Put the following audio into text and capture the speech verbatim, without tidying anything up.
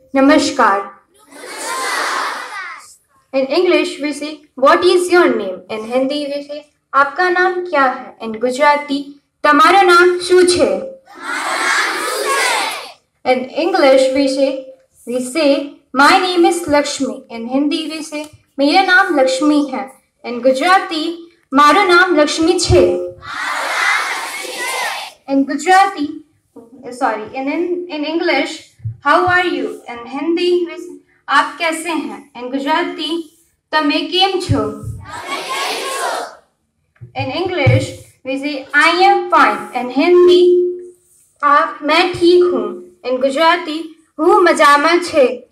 Namaskar. In English we say what is your name. In Hindi we say आपका नाम क्या है. In Gujarati તમારો નામ શું છે. In English we say we say my name is Lakshmi. In Hindi we say मेरा नाम लक्ष्मी है. In Gujarati મારું નામ લક્ષ્મી છે. In Gujarati sorry in in, in English how are you. In Hindi we say आप कैसे हैं. In Gujarati તમે કેમ છો. In English we say I am fine. In Hindi आप मैं ठीक हूँ. In Gujarati હું મજામાં છે.